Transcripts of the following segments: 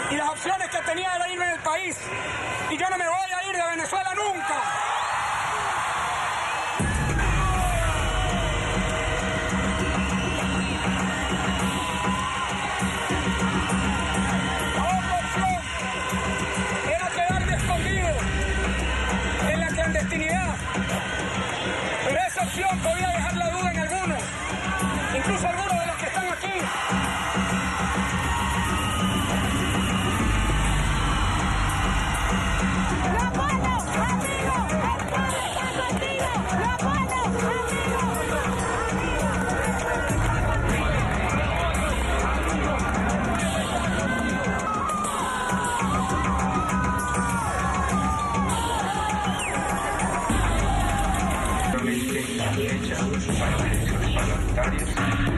Y las opciones que tenía era irme del país. Y yo no me voy a ir de Venezuela nunca. La otra opción era quedarme escondido en la clandestinidad. Pero esa opción podía dejar la duda en algunos, incluso algunos de los que están aquí. La fecha para las elecciones parlamentarias.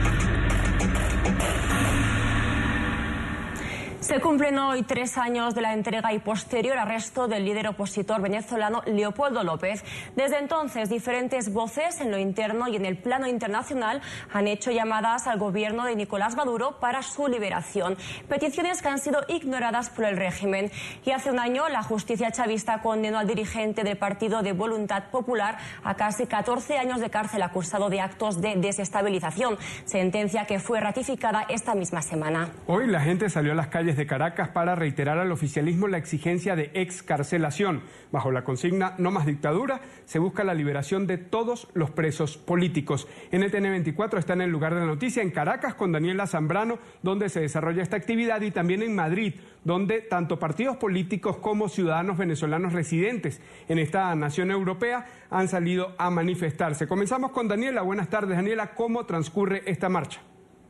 Se cumplen hoy 3 años de la entrega y posterior arresto del líder opositor venezolano Leopoldo López. Desde entonces, diferentes voces en lo interno y en el plano internacional han hecho llamadas al gobierno de Nicolás Maduro para su liberación. Peticiones que han sido ignoradas por el régimen. Y hace un año, la justicia chavista condenó al dirigente del Partido de Voluntad Popular a casi 14 años de cárcel acusado de actos de desestabilización. Sentencia que fue ratificada esta misma semana. Hoy la gente salió a las calles de Caracas para reiterar al oficialismo la exigencia de excarcelación. Bajo la consigna "No más dictadura", se busca la liberación de todos los presos políticos. NTN 24 está en el lugar de la noticia, en Caracas con Daniela Zambrano, donde se desarrolla esta actividad, y también en Madrid, donde tanto partidos políticos como ciudadanos venezolanos residentes en esta nación europea han salido a manifestarse. Comenzamos con Daniela. Buenas tardes, Daniela. ¿Cómo transcurre esta marcha?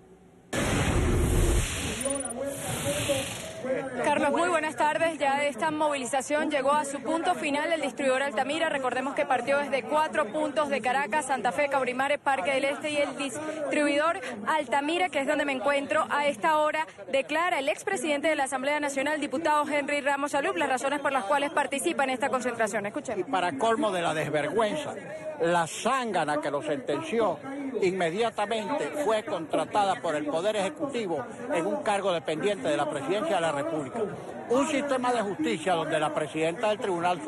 Carlos, muy buenas tardes. Ya esta movilización llegó a su punto final, el distribuidor Altamira. Recordemos que partió desde 4 puntos de Caracas: Santa Fe, Caurimare, Parque del Este, y el distribuidor Altamira, que es donde me encuentro a esta hora, declara el expresidente de la Asamblea Nacional, diputado Henry Ramos Alup, las razones por las cuales participa en esta concentración. Escuchen. Y para colmo de la desvergüenza, la zángana que lo sentenció inmediatamente fue contratada por el Poder Ejecutivo en un cargo dependiente de la Presidencia de la República. Un sistema de justicia donde la presidenta del Tribunal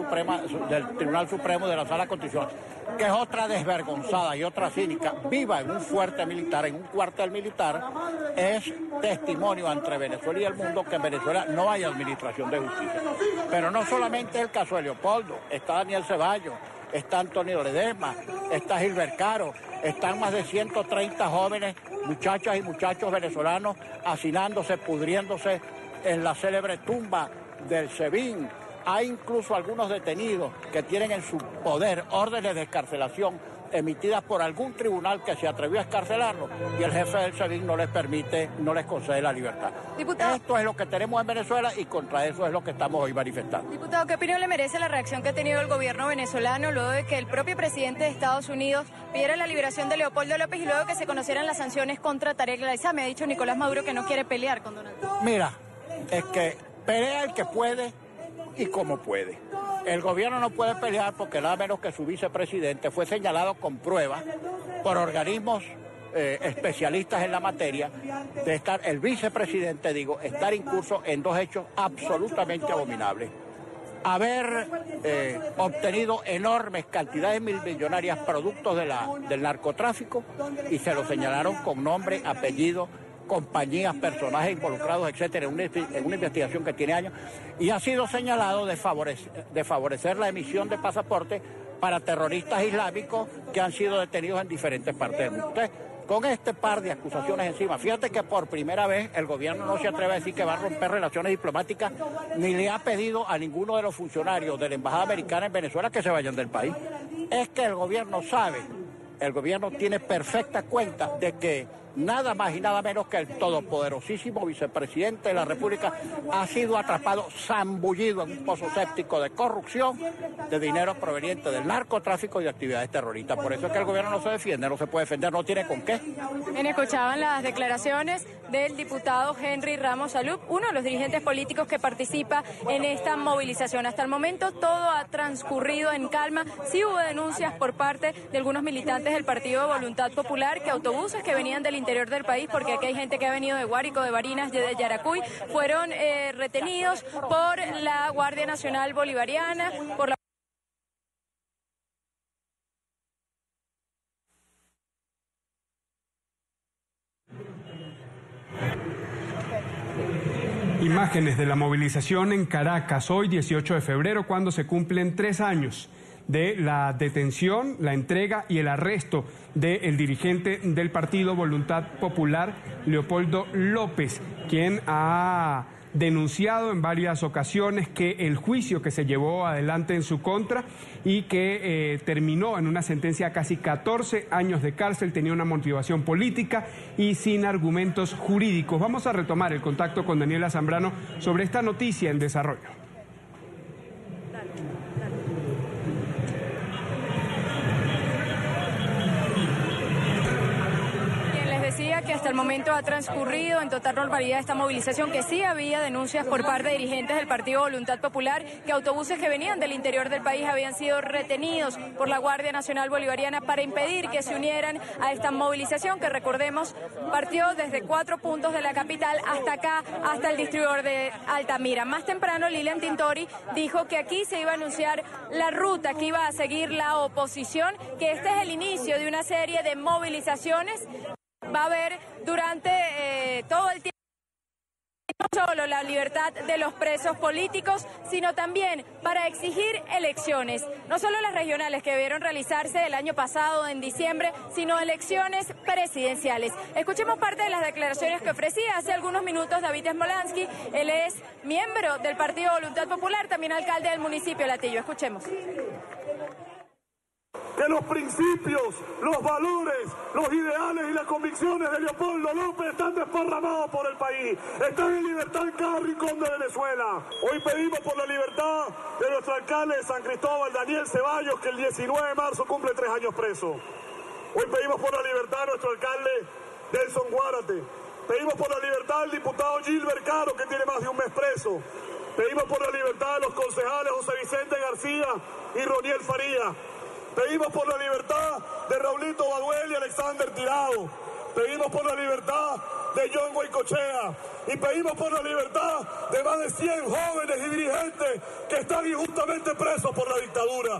Supremo de la Sala Constitucional, que es otra desvergonzada y otra cínica, viva en un fuerte militar, en un cuartel militar, es testimonio entre Venezuela y el mundo que en Venezuela no hay administración de justicia. Pero no solamente es el caso de Leopoldo, está Daniel Ceballos, está Antonio Ledesma, está Gilbert Caro, están más de 130 jóvenes, muchachas y muchachos venezolanos hacinándose, pudriéndose en la célebre tumba del SEBIN. Hay incluso algunos detenidos que tienen en su poder órdenes de excarcelación emitidas por algún tribunal que se atrevió a excarcelarlos, y el jefe del SEBIN no les permite, no les concede la libertad. Diputado, esto es lo que tenemos en Venezuela y contra eso es lo que estamos hoy manifestando. Diputado, ¿qué opinión le merece la reacción que ha tenido el gobierno venezolano luego de que el propio presidente de Estados Unidos pidiera la liberación de Leopoldo López y luego de que se conocieran las sanciones contra Tarek El Aissami? Me ha dicho Nicolás Maduro que no quiere pelear con Donald Trump. Mira, es que pelea el que puede y como puede. El gobierno no puede pelear porque nada menos que su vicepresidente fue señalado con pruebas por organismos especialistas en la materia de estar, el vicepresidente, estar incurso en 2 hechos absolutamente abominables. Haber obtenido enormes cantidades millonarias productos del narcotráfico, y se lo señalaron con nombre, apellido, compañías, personajes involucrados, etcétera, en una investigación que tiene años, y ha sido señalado de favorecer la emisión de pasaportes para terroristas islámicos que han sido detenidos en diferentes partes del mundo. Entonces, con este par de acusaciones encima, fíjate que por primera vez el gobierno no se atreve a decir que va a romper relaciones diplomáticas, ni le ha pedido a ninguno de los funcionarios de la Embajada Americana en Venezuela que se vayan del país. Es que el gobierno sabe, el gobierno tiene perfecta cuenta de que nada más y nada menos que el todopoderosísimo vicepresidente de la República ha sido atrapado, zambullido en un pozo séptico de corrupción, de dinero proveniente del narcotráfico y de actividades terroristas. Por eso es que el gobierno no se defiende, no se puede defender, no tiene con qué. Bien, escuchaban las declaraciones del diputado Henry Ramos Alup, uno de los dirigentes políticos que participa en esta movilización. Hasta el momento todo ha transcurrido en calma. Sí hubo denuncias por parte de algunos militantes del Partido Voluntad Popular que autobuses que venían del interior del país, porque aquí hay gente que ha venido de Guárico, de Barinas, de Yaracuy, fueron retenidos por la Guardia Nacional Bolivariana, por la Imágenes de la movilización en Caracas, hoy 18 de febrero, cuando se cumplen 3 años de la detención, la entrega y el arresto del dirigente del Partido Voluntad Popular, Leopoldo López, quien ha denunciado en varias ocasiones que el juicio que se llevó adelante en su contra y que terminó en una sentencia a casi 14 años de cárcel tenía una motivación política y sin argumentos jurídicos. Vamos a retomar el contacto con Daniela Zambrano sobre esta noticia en desarrollo. Que hasta el momento ha transcurrido en total normalidad esta movilización, que sí había denuncias por parte de dirigentes del Partido Voluntad Popular, que autobuses que venían del interior del país habían sido retenidos por la Guardia Nacional Bolivariana para impedir que se unieran a esta movilización, que recordemos partió desde 4 puntos de la capital hasta acá, hasta el distribuidor de Altamira. Más temprano Lilian Tintori dijo que aquí se iba a anunciar la ruta que iba a seguir la oposición, que este es el inicio de una serie de movilizaciones. Va a haber durante todo el tiempo no solo la libertad de los presos políticos, sino también para exigir elecciones, no solo las regionales que debieron realizarse el año pasado en diciembre, sino elecciones presidenciales. Escuchemos parte de las declaraciones que ofrecía hace algunos minutos David Smolansky. Él es miembro del Partido Voluntad Popular, también alcalde del municipio de Latillo. Escuchemos. Que los principios, los valores, los ideales y las convicciones de Leopoldo López están desparramados por el país. Están en libertad en cada rincón de Venezuela. Hoy pedimos por la libertad de nuestro alcalde de San Cristóbal, Daniel Ceballos, que el 19 de marzo cumple 3 años preso. Hoy pedimos por la libertad de nuestro alcalde Delson Guárate. Pedimos por la libertad del diputado Gilbert Caro, que tiene más de un mes preso. Pedimos por la libertad de los concejales José Vicente García y Roniel Faría. Pedimos por la libertad de Raulito Baduel y Alexander Tirado. Pedimos por la libertad de John Goycochea. Y pedimos por la libertad de más de 100 jóvenes y dirigentes que están injustamente presos por la dictadura.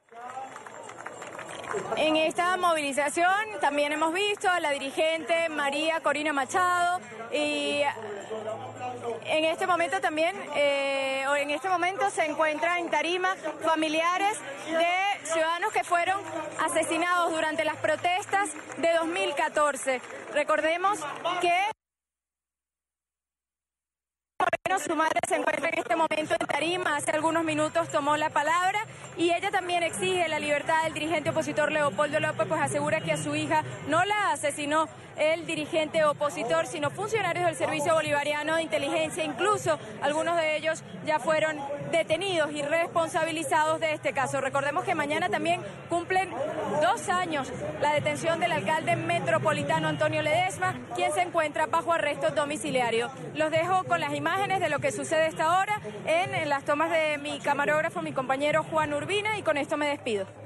En esta movilización también hemos visto a la dirigente María Corina Machado y en este momento también, se encuentra en tarima familiares de ciudadanos que fueron asesinados durante las protestas de 2014. Recordemos que su madre se encuentra en este momento en tarima, hace algunos minutos tomó la palabra y ella también exige la libertad del dirigente opositor Leopoldo López, pues asegura que a su hija no la asesinó el dirigente opositor, sino funcionarios del Servicio Bolivariano de Inteligencia. Incluso algunos de ellos ya fueron detenidos y responsabilizados de este caso. Recordemos que mañana también cumplen 2 años la detención del alcalde metropolitano Antonio Ledesma, quien se encuentra bajo arresto domiciliario. Los dejo con las imágenes de lo que sucede esta hora en las tomas de mi camarógrafo, mi compañero Juan Urbina, y con esto me despido.